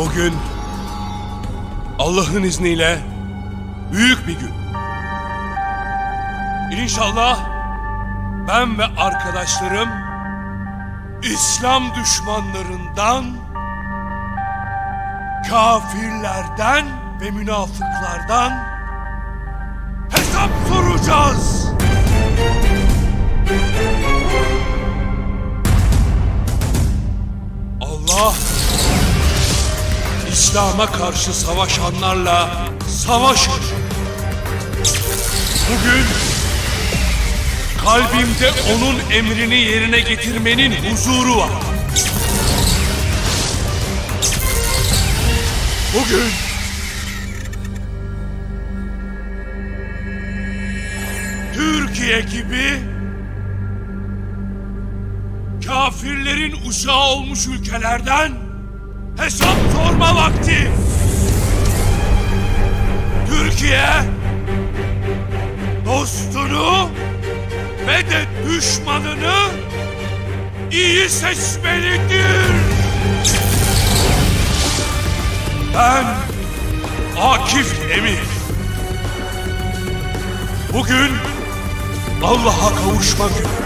Bugün Allah'ın izniyle büyük bir gün. İnşallah ben ve arkadaşlarım İslam düşmanlarından, kafirlerden ve münafıklardan hesap soracağız. Allah İslam'a karşı savaşanlarla savaşır. Bugün kalbimde onun emrini yerine getirmenin huzuru var. Bugün Türkiye gibi kafirlerin uşağı olmuş ülkelerden hesap sorma vakti. Türkiye dostunu ve de düşmanını iyi seçmelidir. Ben Akif Emir. Bugün Allah'a kavuşma günü.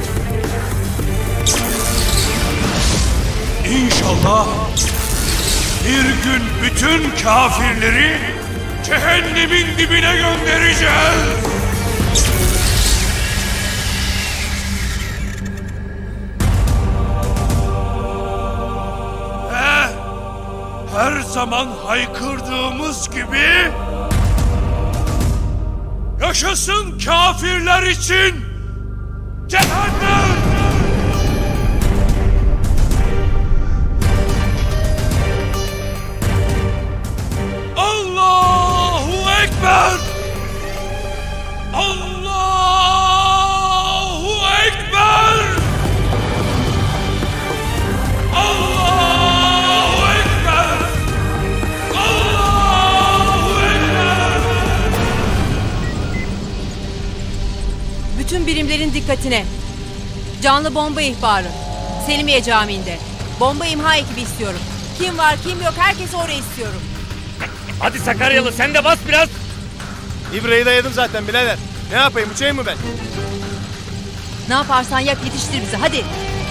İnşallah bir gün bütün kafirleri cehennemin dibine göndereceğiz. Ve her zaman haykırdığımız gibi yaşasın kafirler için cehennem! Allahu Ekber! Allahu Ekber! Allahu Ekber! Allahu Ekber! Bütün birimlerin dikkatine. Canlı bomba ihbarı. Selimiye Camii'nde. Bomba imha ekibi istiyorum. Kim var kim yok herkes oraya istiyorum. Hadi Sakaryalı sen de bas biraz. İbreyi de yedim zaten birader. Ne yapayım, uçayım mı ben? Ne yaparsan yap yetiştir bizi hadi.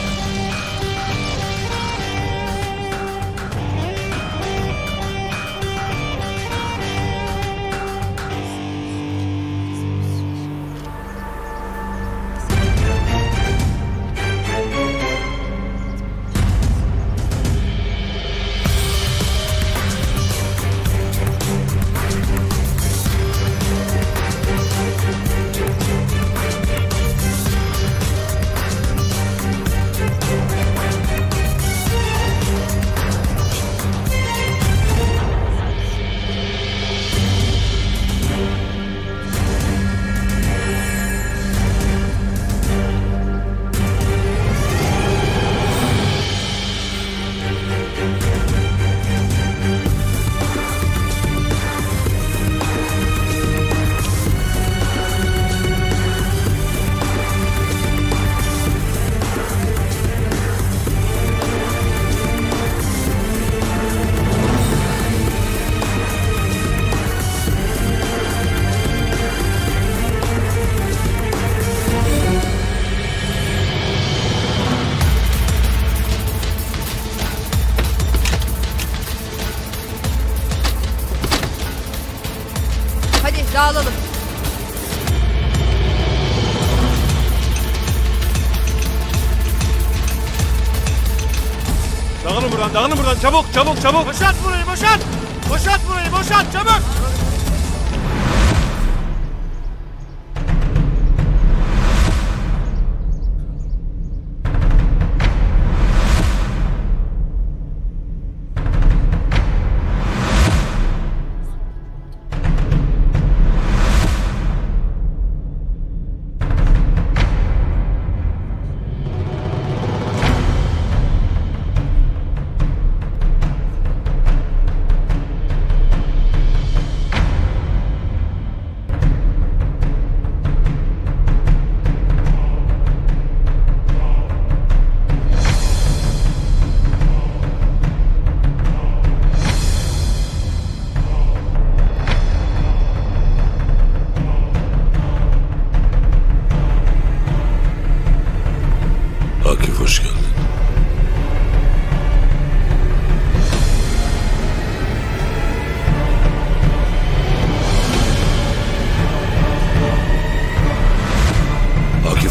Dağılalım. Dağılın buradan, çabuk, çabuk, çabuk. Boşalt burayı, boşalt. Boşalt burayı, boşalt, çabuk.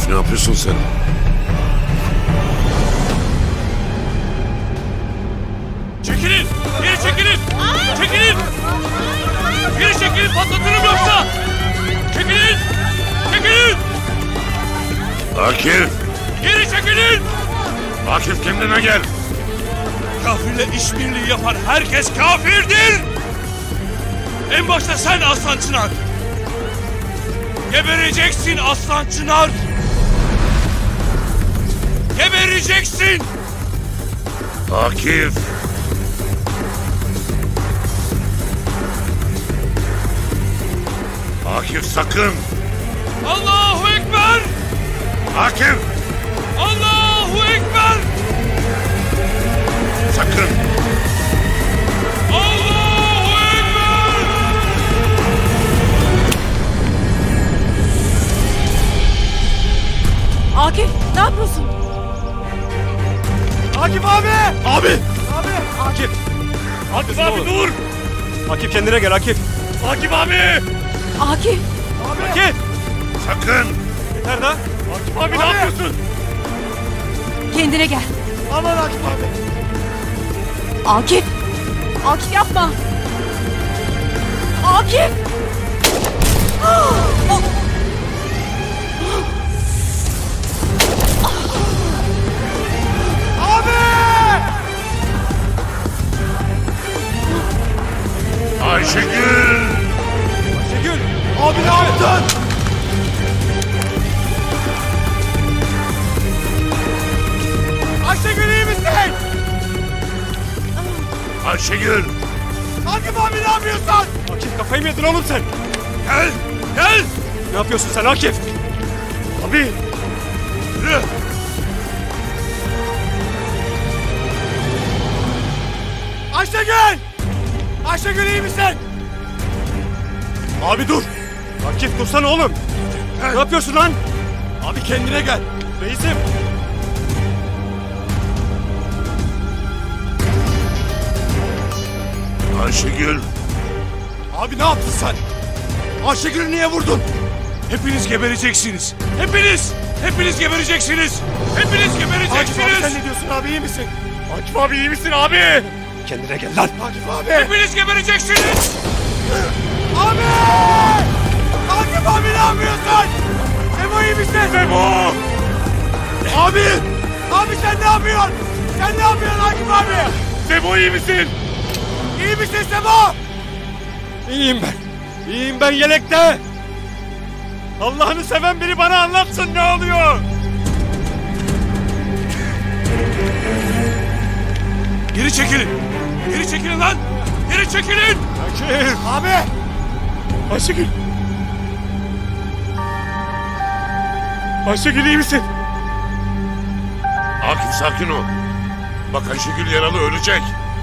Akif ne yapıyorsun sen? Çekilin! Geri çekilin! Çekilin! Geri çekilin, patlatırım yoksa! Çekilin! Çekilin! Akif! Geri çekilin! Akif kendine gel! Kafirle işbirliği yapan herkes kafirdir! En başta sen Aslan Çınar! Gebereceksin Aslan Çınar! Gebereceksin! Akif! Akif sakın! Allahu Ekber! Akif! Allahu Ekber! Sakın! Allahu Ekber! Akif ne yapıyorsun? Akif abi! Abi! Akif! Akif abi dur. Akif kendine gel Akif! Akif abi. Akif. Akif! Sakın! Yeter lan! Akif abi ne yapıyorsun? Kendine gel. Aman Akif abi! Akif. Akif yapma. Akif. Ayşegül! Ayşegül! Abi ne yaptın? Ayşegül iyi misin? Ayşegül! Akif abi ne yapıyorsun? Akif kafayı mı yedin oğlum sen? Gel! Gel! Ne yapıyorsun sen Akif? Abi! Yürü! Ayşegül! Ayşegül iyi misin? Abi dur! Akif dursana oğlum! Gel. Ne yapıyorsun lan? Abi kendine gel! Reisim! Ayşegül! Abi ne yaptın sen? Ayşegül'ü niye vurdun? Hepiniz gebereceksiniz! Hepiniz! Hepiniz gebereceksiniz! Hepiniz Akif abi gebereceksiniz! sen ne diyorsun abi iyi misin? Akif abi iyi misin abi? Kendine gel lan! Akif abi! Hepiniz gebereceksiniz! Abi! Akif abi ne yapıyorsun? Semo iyi misin? Memo. Abi! Abi sen ne yapıyorsun? Sen ne yapıyorsun Akif abi? Memo iyi misin? İyi misin Semo? İyiyim ben. İyiyim ben yelekte. Allah'ını seven biri bana anlatsın ne oluyor? Geri çekilin! Geri çekilin lan! Geri çekilin! Akif! Abi! Ayşegül! Ayşegül iyi misin? Akif sakin ol. Bak Ayşegül yaralı ölecek.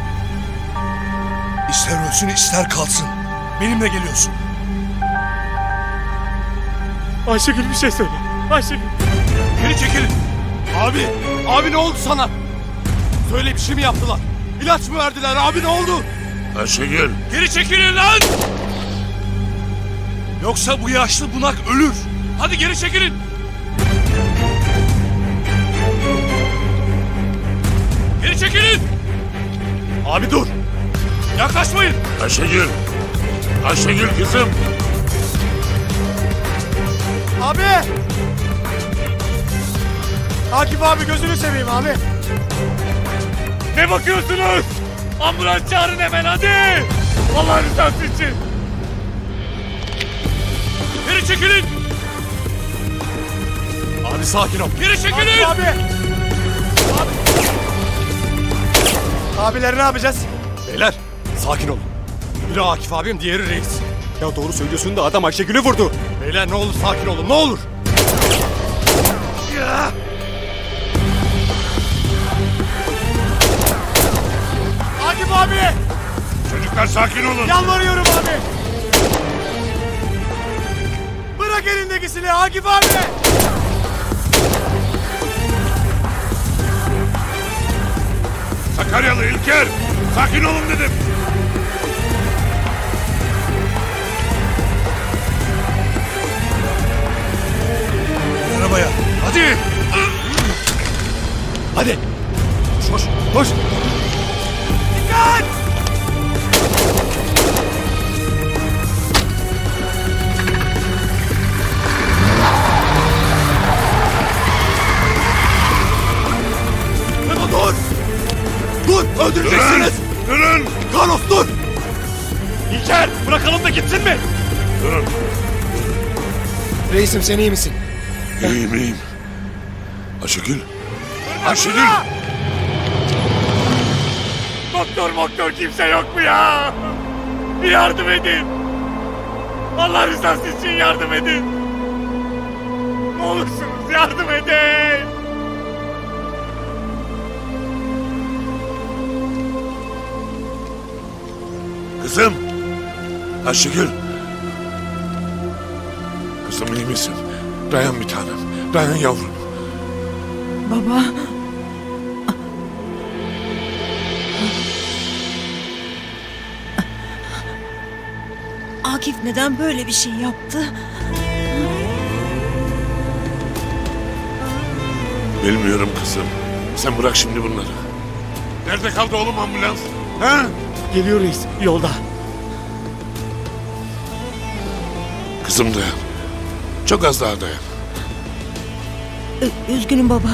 İster ölsün ister kalsın. Benimle geliyorsun. Ayşegül bir şey söyle. Ayşegül! Geri çekilin! Abi! Abi ne oldu sana? Söyle bir şey mi yaptılar? İlaç mı verdiler? Abi ne oldu? Ayşegül! Geri çekilin lan! Yoksa bu yaşlı bunak ölür. Hadi geri çekilin! Geri çekilin! Abi dur! Yaklaşmayın! Ayşegül! Ayşegül kızım! Abi! Akif abi gözünü seveyim abi. Ne bakıyorsunuz? Ambulans çağırın hemen hadi. Allah rızası için. Geri çekilin! Abi sakin ol. Geri çekilin! Abi! Abileri ne yapacağız? Beyler sakin olun. Biri Akif abim diğeri reis. Ya doğru söylüyorsun da adam Ayşegül'ü vurdu. Beyler ne olur sakin olun ne olur. Ya! Akif abi! Çocuklar sakin olun. Yalvarıyorum abi! Bırak elindeki silahı Akif abi! Sakaryalı İlker! Sakin olun dedim. Arabaya! Hadi. Koş, koş. Dikkat! Memo dur! Dur! Öldüreceksiniz! Durun! Carlos dur! İlker bırakalım da gitsin mi? Durun! Reisim sen iyi misin? İyiyim, iyiyim. Ayşegül! Ayşegül! Doktor kimse yok mu ya? Bir yardım edin. Allah rızası için yardım edin. Ne olursunuz yardım edin. Kızım! Ayşegül! Kızım iyi misin? Dayan bir tanem. Dayan yavrum. Baba. Akif neden böyle bir şey yaptı? Bilmiyorum kızım. Sen bırak şimdi bunları. Nerede kaldı oğlum ambulans? Ha? Geliyor reis. Yolda. Kızım dayan. Çok az daha dayan. Üzgünüm baba.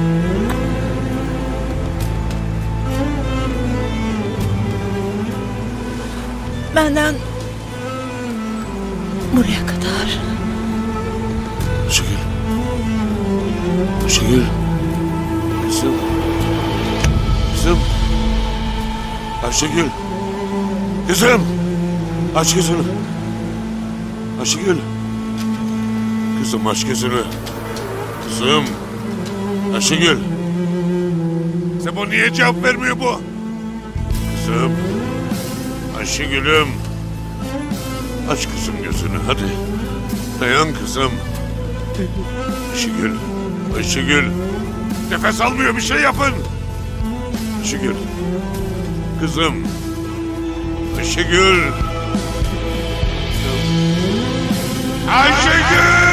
Benden buraya kadar. Ayşegül. Ayşegül. Kızım. Kızım. Ayşegül. Kızım. Aç gözünü. Ayşegül. Kızım aç gözünü. Kızım. Ayşegül. Sebo niye cevap vermiyor bu? Kızım. Ayşegül'üm. Aç kızım gözünü hadi. Dayan kızım. Ayşegül. Ayşegül. Nefes almıyor bir şey yapın. Ayşegül. Kızım. Ayşegül. Ayşegül.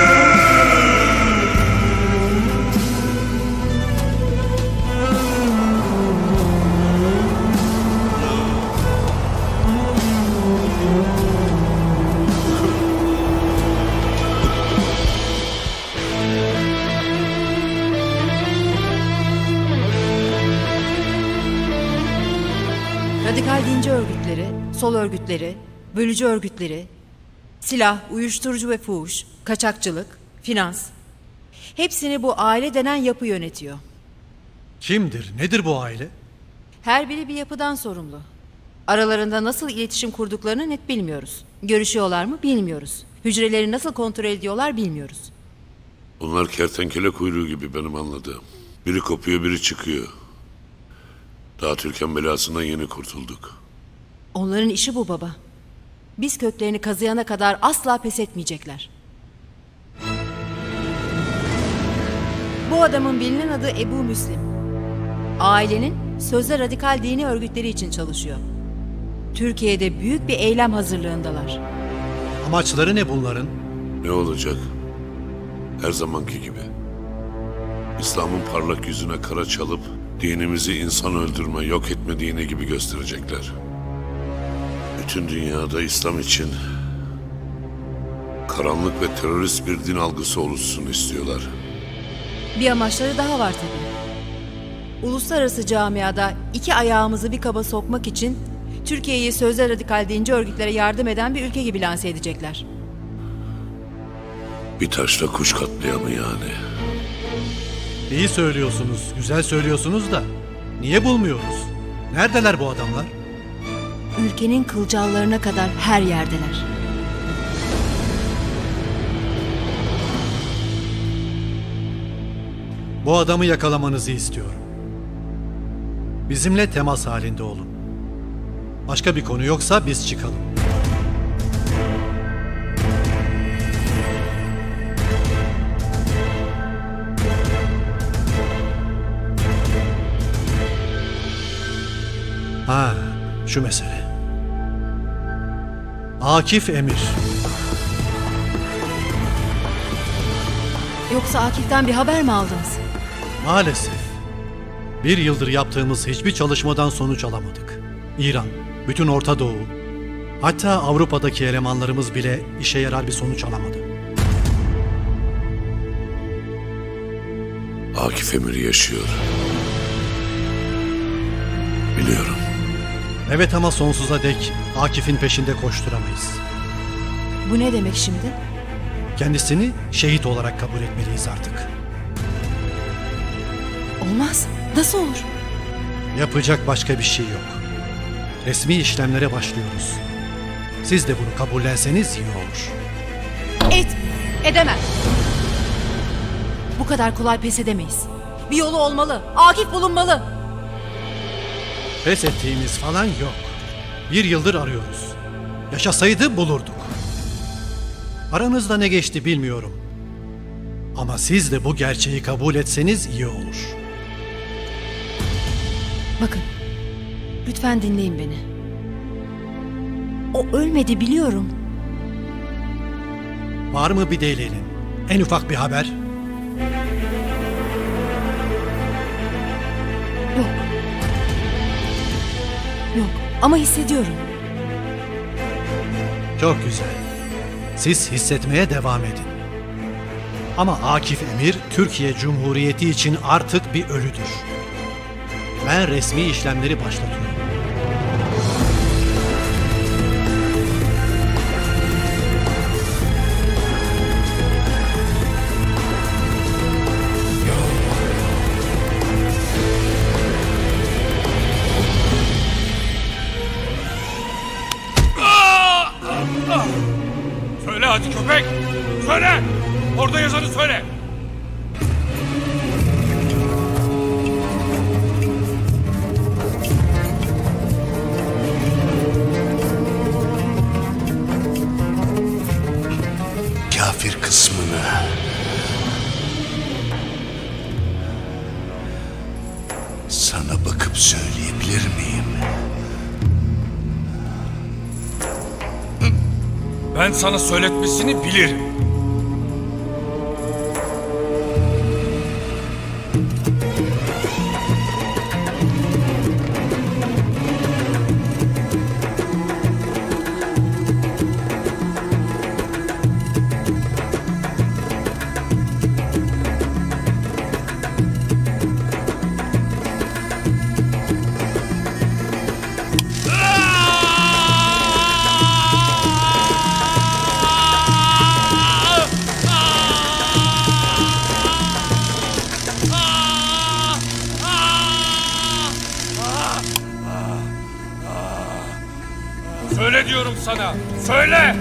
Radikal dinci örgütleri, sol örgütleri, bölücü örgütleri, silah, uyuşturucu ve fuhuş, kaçakçılık, finans. Hepsini bu aile denen yapı yönetiyor. Kimdir, nedir bu aile? Her biri bir yapıdan sorumlu. Aralarında nasıl iletişim kurduklarını net bilmiyoruz. Görüşüyorlar mı bilmiyoruz. Hücreleri nasıl kontrol ediyorlar bilmiyoruz. Bunlar kertenkele kuyruğu gibi benim anladığım. Biri kopuyor biri çıkıyor. Daha Türkan belasından yeni kurtulduk. Onların işi bu baba. Biz köklerini kazıyana kadar asla pes etmeyecekler. Bu adamın bilinen adı Ebu Müslim. Ailenin sözde radikal dini örgütleri için çalışıyor. Türkiye'de büyük bir eylem hazırlığındalar. Amaçları ne bunların? Ne olacak? Her zamanki gibi. İslam'ın parlak yüzüne kara çalıp dinimizi insan öldürme, yok etme dini gibi gösterecekler. Bütün dünyada İslam için karanlık ve terörist bir din algısı oluşsun istiyorlar. Bir amaçları daha var tabii. Uluslararası camiada iki ayağımızı bir kaba sokmak için Türkiye'yi sözde radikal dinci örgütlere yardım eden bir ülke gibi lanse edecekler. Bir taşla kuş katliamı yani. İyi söylüyorsunuz, güzel söylüyorsunuz da niye bulmuyoruz? Neredeler bu adamlar? Ülkenin kılcallarına kadar her yerdeler. Bu adamı yakalamanızı istiyorum. Bizimle temas halinde olun. Başka bir konu yoksa biz çıkalım. Ha, şu mesele. Akif Emir. Yoksa Akif'ten bir haber mi aldınız? Maalesef. Bir yıldır yaptığımız hiçbir çalışmadan sonuç alamadık. İran, bütün Orta Doğu, hatta Avrupa'daki elemanlarımız bile işe yarar bir sonuç alamadı. Akif Emir yaşıyor. Biliyorum. Evet ama sonsuza dek Akif'in peşinde koşturamayız. Bu ne demek şimdi? Kendisini şehit olarak kabul etmeliyiz artık. Olmaz. Nasıl olur? Yapacak başka bir şey yok. Resmi işlemlere başlıyoruz. Siz de bunu kabullenseniz iyi olur. Edemem. Bu kadar kolay pes edemeyiz. Bir yolu olmalı. Akif bulunmalı. Pes ettiğimiz falan yok. Bir yıldır arıyoruz. Yaşasaydı bulurduk. Aranızda ne geçti bilmiyorum. Ama siz de bu gerçeği kabul etseniz iyi olur. Bakın. Lütfen dinleyin beni. O ölmedi biliyorum. Var mı bir delilin? En ufak bir haber? Yok. Yok ama hissediyorum. Çok güzel. Siz hissetmeye devam edin. Ama Akif Emir, Türkiye Cumhuriyeti için artık bir ölüdür. Ben resmi işlemleri başlatıyorum. Söyle hadi köpek! Söyle! Orada yazanı söyle! Kafir kısmını sana bakıp söyleyebilir miyim? Ben sana söyletmesini bilirim. Söyle diyorum sana. Söyle!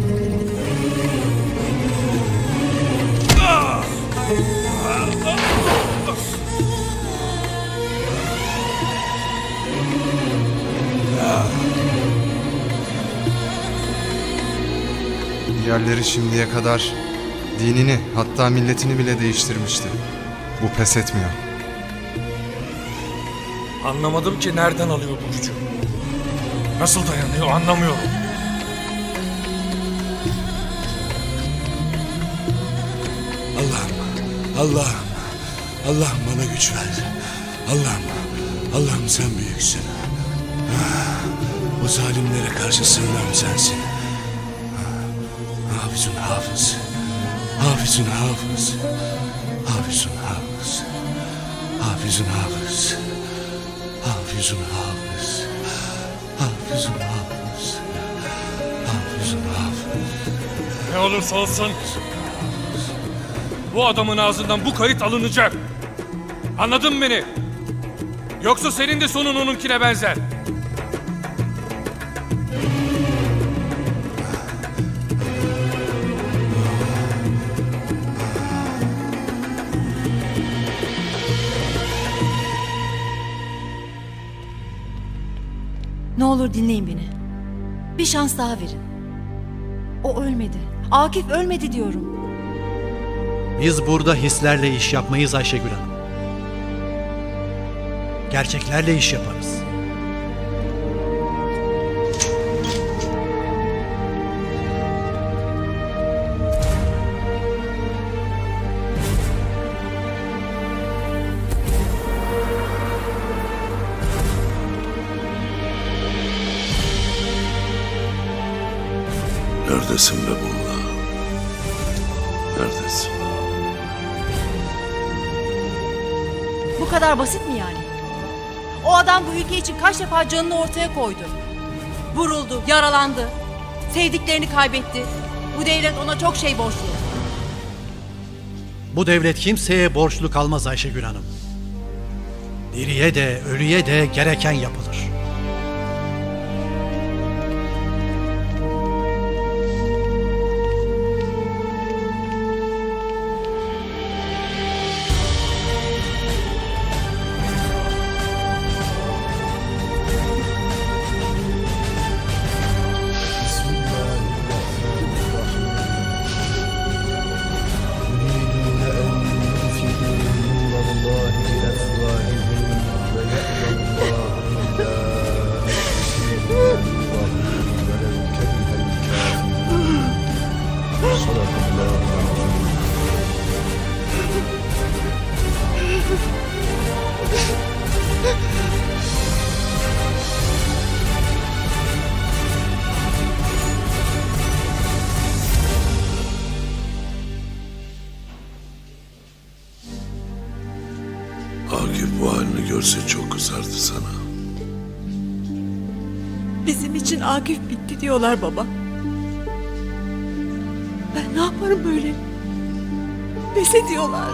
Diğerleri şimdiye kadar dinini, hatta milletini bile değiştirmişti. Bu pes etmiyor. Anlamadım ki nereden alıyor bu gücü. Nasıl dayanıyor anlamıyorum. Allah'ım bana güç ver. Allah'ım sen büyüksün. Bu zalimlere karşı sığınağım sensin. Hafizun hafız. Hafizun hafız. Hafizun hafız. Hafizun hafız. Hafizun hafız. Hafizun hafız. Hafizun hafız. Ne olursa olsun bu adamın ağzından bu kayıt alınacak. Anladın mı beni? Yoksa senin de sonun onunkine benzer. Ne olur dinleyin beni. Bir şans daha verin. O ölmedi. Akif ölmedi diyorum. Biz burada hislerle iş yapmayız Ayşegül Hanım. Gerçeklerle iş yaparız. Neredesin be Molla? Neredesin? Bu kadar basit mi yani? O adam bu ülke için kaç defa canını ortaya koydu. Vuruldu, yaralandı. Sevdiklerini kaybetti. Bu devlet ona çok şey borçlu. Bu devlet kimseye borçlu kalmaz Ayşegül Hanım. Diriye de ölüye de gereken yapılır. Akif bu halini görse çok kızardı sana. Bizim için Akif bitti diyorlar baba. Ben ne yaparım böyle? Pes ediyorlar.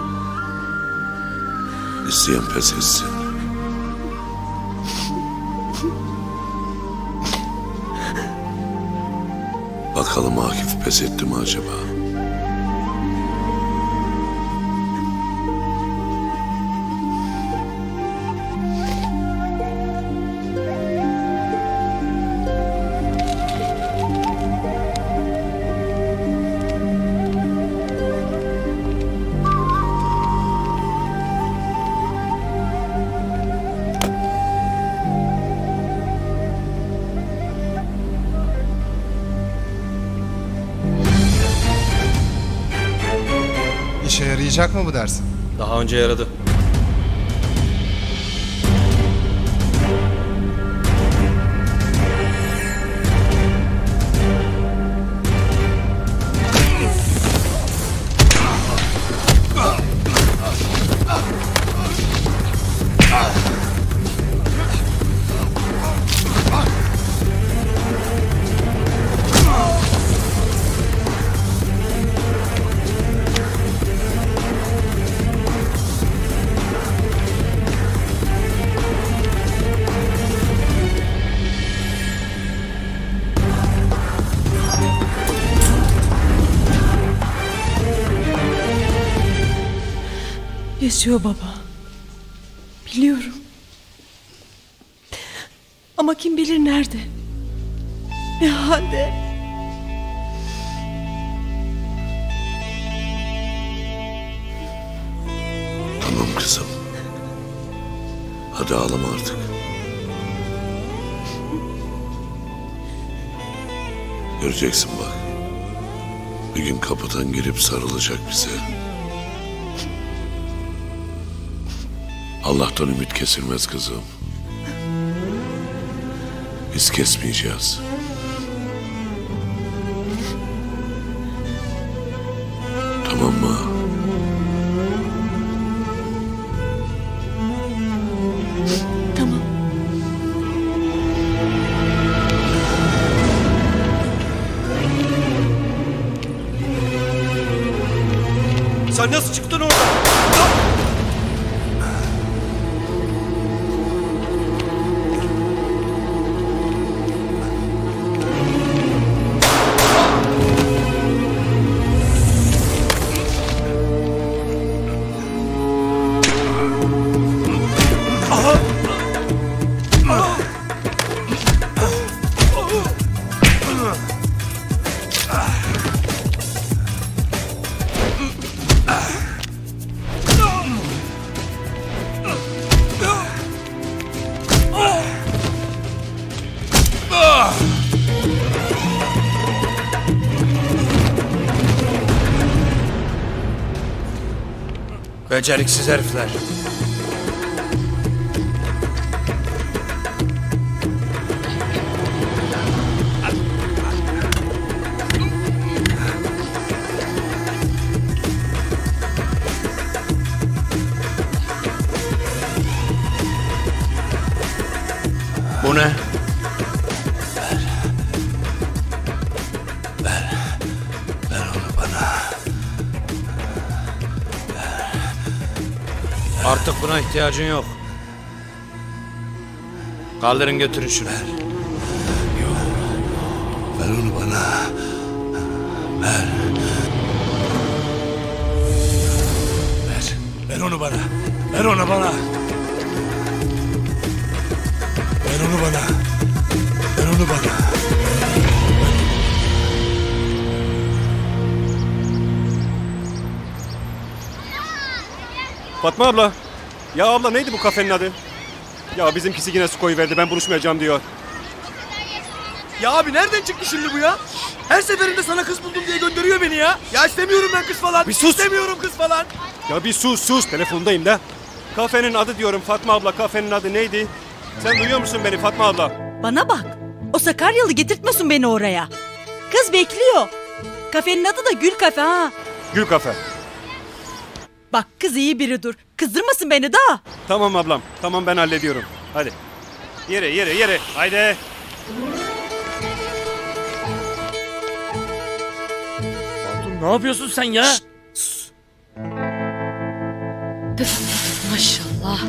İsteyen pes etsin. Bakalım Akif pes etti mi acaba? İşe yarayacak mı bu dersin? Daha önce yaradı. Yaşıyor baba. Biliyorum. Ama kim bilir nerede? Ne halde? Tamam kızım. Hadi ağlama artık. Göreceksin bak. Bir gün kapıdan gelip sarılacak bize. Allah'tan ümit kesilmez kızım. Biz kesmeyeceğiz. Tamam mı? Tamam. Sen nasıl çıktın oradan? Beceriksiz herifler. ne? Ver onu bana. Artık buna ihtiyacın yok. Kaldırın götürün şunu. Ver onu bana. Ver. Ver onu bana. Ver onu bana. Ver onu bana. Ver onu bana. Fatma abla. Ya abla neydi bu kafenin adı? Ya bizimkisi yine su koyuverdi, ben buluşmayacağım diyor. Ya abi nereden çıktı şimdi bu ya? Her seferinde sana kız buldum diye gönderiyor beni ya. Ya istemiyorum ben kız falan. Bir sus. İstemiyorum kız falan. Ya bir sus, telefondayım da. Kafenin adı diyorum Fatma abla, kafenin adı neydi? Sen duyuyor musun beni Fatma abla? Bana bak. O Sakaryalı getirtmesin beni oraya. Kız bekliyor. Kafenin adı da Gül Kafe ha. Gül kafe. Bak kız iyi biridir. Kızdırmasın beni daha. Tamam ablam, tamam ben hallediyorum. Hadi. Yere. Haydi. Ne yapıyorsun sen ya? Maşallah.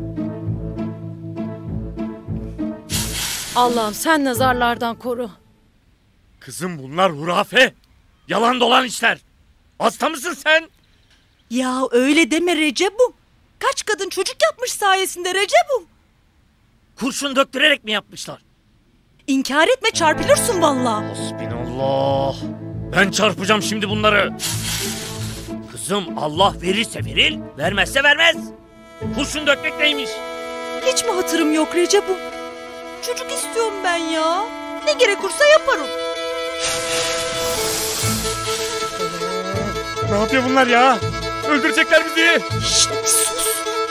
Allah'ım sen nazarlardan koru. Kızım bunlar hurafe. Yalan dolan işler. Hasta mısın sen? Ya öyle deme Recep'im. Kaç kadın çocuk yapmış sayesinde Recep'im. Kurşun döktürerek mi yapmışlar? İnkar etme çarpılırsın vallahi. Hasbinallah. Ben çarpacağım şimdi bunları. Kızım Allah verirse verir, vermezse vermez. Kurşun dökmek neymiş? Hiç mi hatırım yok Recep'im? Çocuk istiyorum ben ya. Ne gerek olursa yaparım. Ne yapıyor bunlar ya? Öldürecekler bizi. Şşt sus.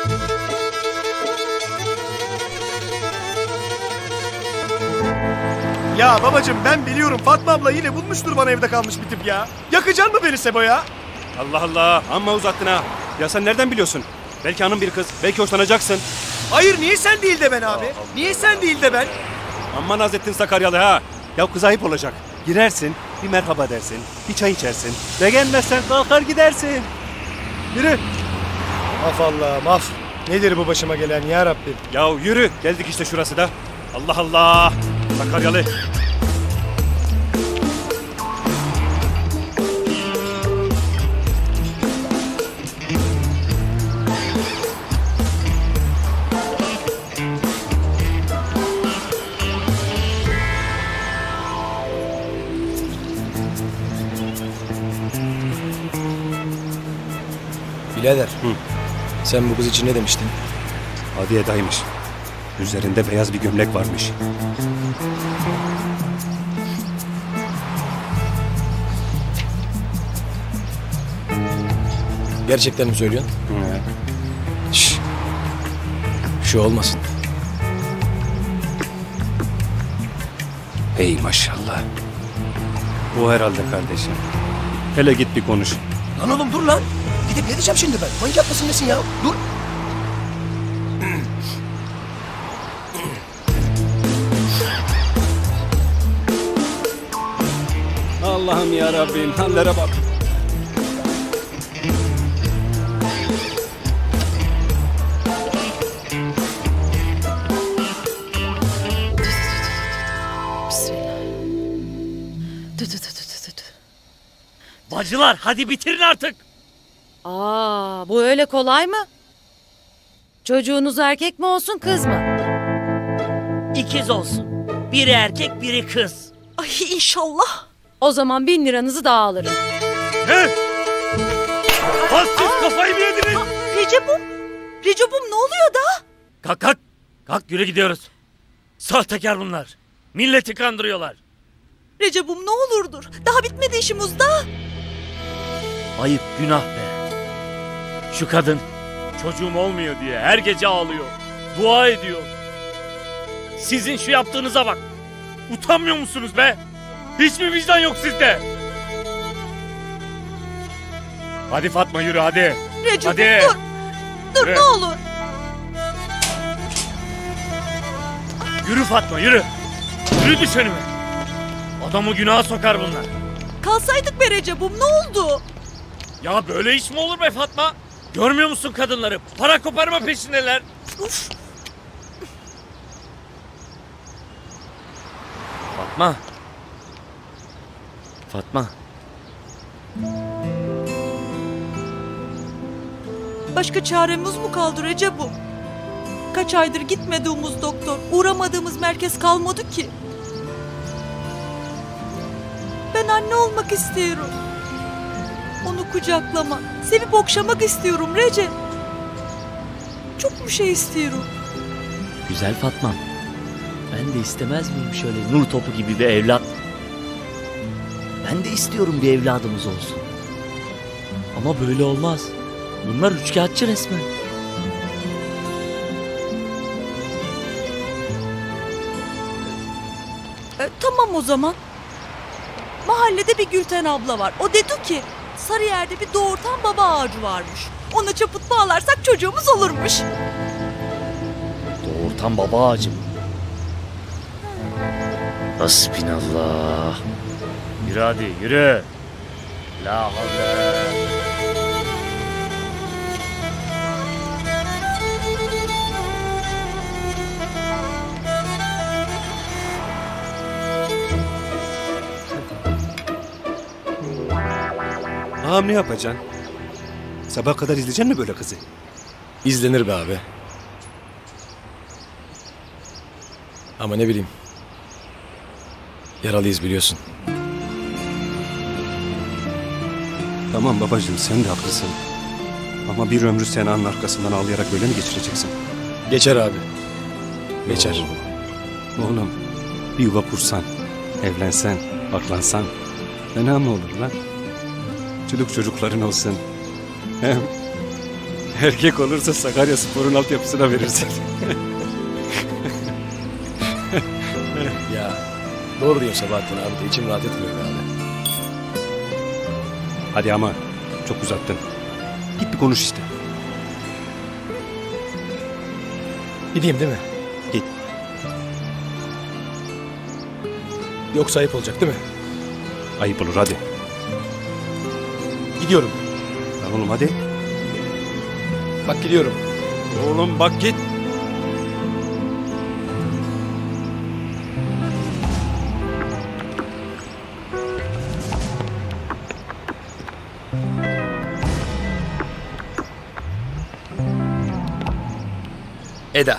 Ya babacığım ben biliyorum Fatma abla yine bulmuştur bana evde kalmış bir tip ya. Yakacaksın mı beni Sebo ya? Allah Allah, amma uzattın ha. Ya sen nereden biliyorsun? Belki hanım bir kız, belki hoşlanacaksın. Hayır niye sen değil de ben abi? Niye sen değil de ben? Amma naz ettin Sakaryalı ha. Ya kız ayıp olacak. Girersin, bir merhaba dersin, bir çay içersin. Beğenmezsen kalkar gidersin. Yürü. Af Allah'ım af. Nedir bu başıma gelen ya Rabbim? Ya yürü, geldik işte şurası da. Allah Allah. Sakaryalı. Birader. Sen bu kız için ne demiştin? Hadi Eda'ymış. Üzerinde beyaz bir gömlek varmış. Gerçekten mi söylüyorsun? Şşş. Şu olmasın. Hey maşallah. O herhalde kardeşim. Hele git bir konuş. Lan oğlum dur lan. Gidip ne diyeceğim şimdi ben? Manyak mısın nesin ya? Dur. Allah'ım ya Rabbim, hallere bak. Bacılar hadi bitirin artık. Bu öyle kolay mı? Çocuğunuz erkek mi olsun kız mı? İkiz olsun. Biri erkek biri kız. Ay inşallah. O zaman 1000 liranızı daha alırım. Ne? Bas siz kafayı mı yediniz? Recep'im ne oluyor da? Kalk. Kalk yürü gidiyoruz. Sahtekar bunlar. Milleti kandırıyorlar. Recep'im ne olurdur. Daha bitmedi işimiz daha. Ayıp günah be. Şu kadın çocuğum olmuyor diye her gece ağlıyor. Dua ediyor. Sizin şu yaptığınıza bak. Utanmıyor musunuz be? Hiç mi vicdan yok sizde? Hadi Fatma yürü hadi. Recep'im Hadi. dur. Dur Yürü. ne olur. Yürü Fatma yürü. Yürü düş önüme. Adamı günaha sokar bunlar. Kalsaydık be Recep'im, ne oldu? Ya böyle iş mi olur be Fatma? Görmüyor musun kadınları? Para koparma peşindeler. Uf. Fatma. Fatma. Başka çaremiz mi kaldı Recep'im? Kaç aydır gitmediğimiz doktor, uğramadığımız merkez kalmadı ki. Ben anne olmak istiyorum. Onu kucaklamak, sevip okşamak istiyorum Recep. Çok bir şey istiyorum. Güzel Fatma'm. Ben de istemez miyim şöyle nur topu gibi bir evlat? Ben de istiyorum bir evladımız olsun. Ama böyle olmaz. Bunlar üçkağıtçı resmen. Tamam o zaman. Mahallede bir Gülten abla var. O dedi ki Sarıyer'de bir doğurtan baba ağacı varmış. Ona çaput bağlarsak çocuğumuz olurmuş. Doğurtan baba ağacı mı? Hasbinallah. Yürü hadi yürü. La havle. Ağam ne yapacaksın? Sabah kadar izleyeceksin mi böyle kızı? İzlenir be abi. Ama ne bileyim. Yaralıyız biliyorsun. Tamam babacığım sen de haklısın. Ama bir ömrü Sena'nın arkasından ağlayarak böyle mi geçireceksin? Geçer abi. Geçer. Oğlum bir yuva kursan, evlensen, baklansan fena mı olur lan? Çocuk çocukların olsun. Hem erkek olursa Sakaryaspor'un altyapısına verirsin. Ya doğru diyor Sabahattin abi de içim rahat etmiyor be abi. Hadi ama çok uzattın. Git bir konuş işte. Gideyim değil mi? Git. Yoksa ayıp olacak değil mi? Ayıp olur hadi. Gidiyorum. Lan oğlum hadi. Bak gidiyorum. Oğlum bak git. Eda.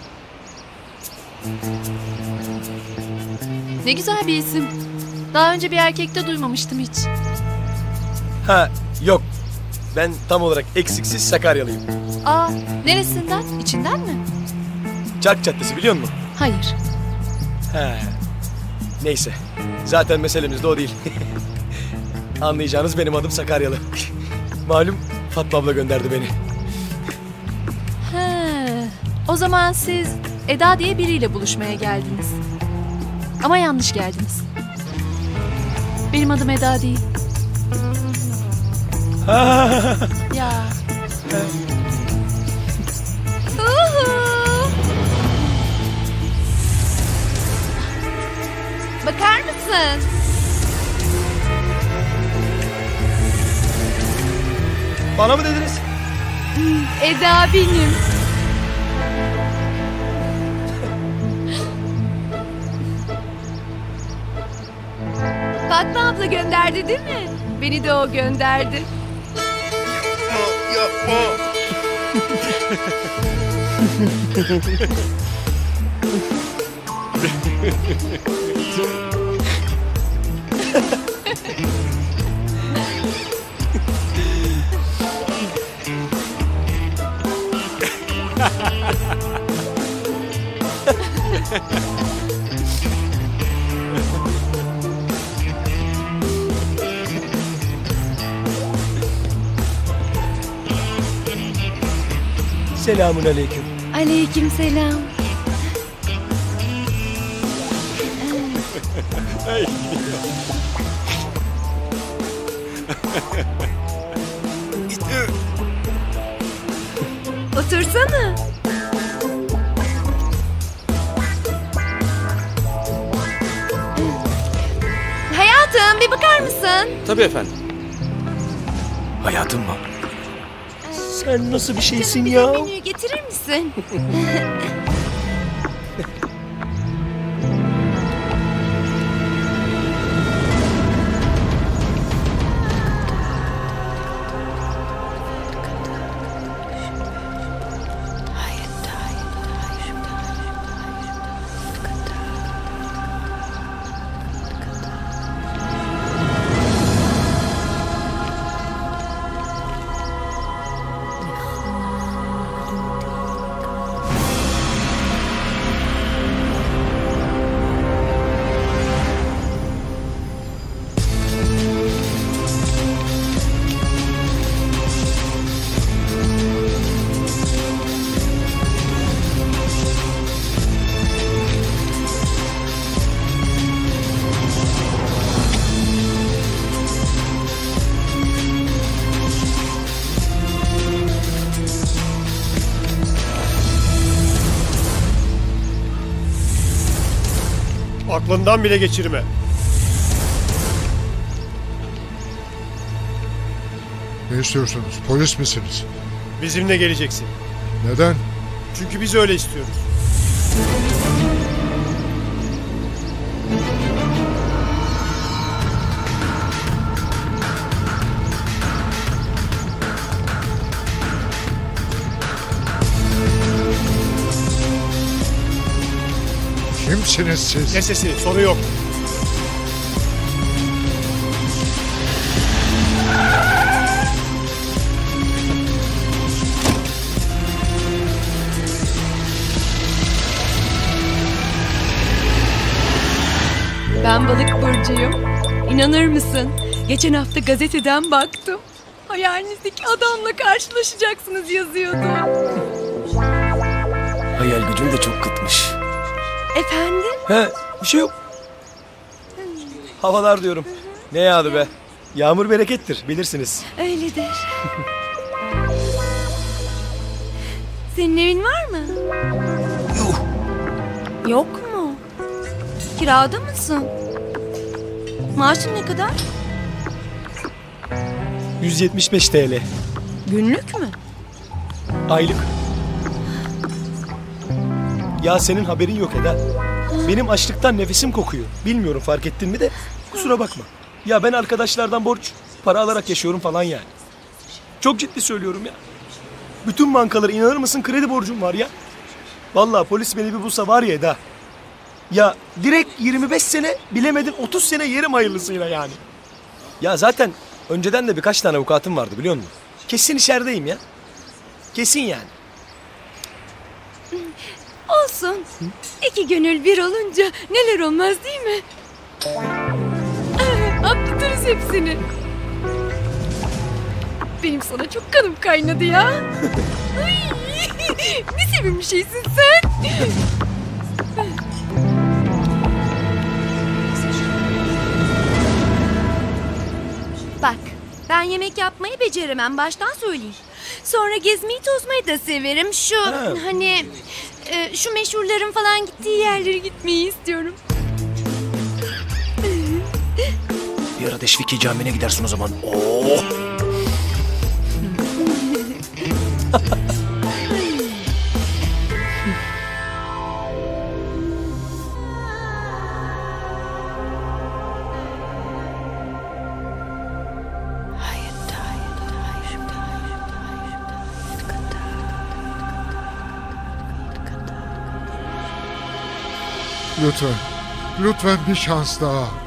Ne güzel bir isim. Daha önce bir erkekte duymamıştım hiç. Ha yok. Ben tam olarak eksiksiz Sakaryalıyım. Aa, neresinden? İçinden mi? Çark Caddesi biliyor musun? Hayır. He. Neyse. Zaten meselemiz de o değil. Anlayacağınız benim adım Sakaryalı. Malum Fatma abla gönderdi beni. He. O zaman siz Eda diye biriyle buluşmaya geldiniz. Ama yanlış geldiniz. Benim adım Eda değil. Ya. Bakar mısın? Bana mı dediniz? Eda benim. Fatma abla gönderdi değil mi? Beni de o gönderdi. Yapma. Selamun aleyküm. Aleyküm selam. Otursana. bakar mısın? Tabii efendim. Hayatım mı? Sen nasıl bir şeysin Bize ya? menüyü getirir misin? Aklından bile geçirme. Ne istiyorsunuz? Polis misiniz? Bizimle geleceksin. Neden? Çünkü biz öyle istiyoruz. Kimsiniz siz? Kes sesini, soru yok. Ben balık burcuyum. İnanır mısın? Geçen hafta gazeteden baktım. Hayalinizdeki adamla karşılaşacaksınız yazıyordu. Hayal gücüm de çok kıtmış. Efendim? He, bir şey yok. Havalar diyorum. Ne yağdı be? Yağmur berekettir, bilirsiniz. Öyledir. Senin evin var mı? Yok. Yok mu? Kirada mısın? Maaşın ne kadar? 175 TL. Günlük mü? Aylık. Ya senin haberin yok Eda. Benim açlıktan nefesim kokuyor. Bilmiyorum fark ettin mi de kusura bakma. Ya ben arkadaşlardan borç para alarak yaşıyorum falan yani. Çok ciddi söylüyorum ya. Bütün bankalara inanır mısın kredi borcum var ya. Vallahi polis beni bir bulsa var ya Eda. Ya direkt 25 sene bilemedin 30 sene yerim hayırlısıyla yani. Ya zaten önceden de birkaç tane avukatım vardı biliyor musun? Kesin içerideyim ya. Kesin yani. Olsun. İki gönül bir olunca neler olmaz değil mi? Atlatırız hepsini. Benim sana çok kanım kaynadı ya. Ay, ne sevimli şeysin sen. Bak, ben yemek yapmayı beceremem, baştan söyleyeyim. Sonra gezmeyi tozmayı da severim. Hani şu meşhurların falan gittiği yerlere gitmeyi istiyorum. Bir ara Teşviki Camii'ne gidersin o zaman. Oo. Lütfen. Lütfen bir şans daha.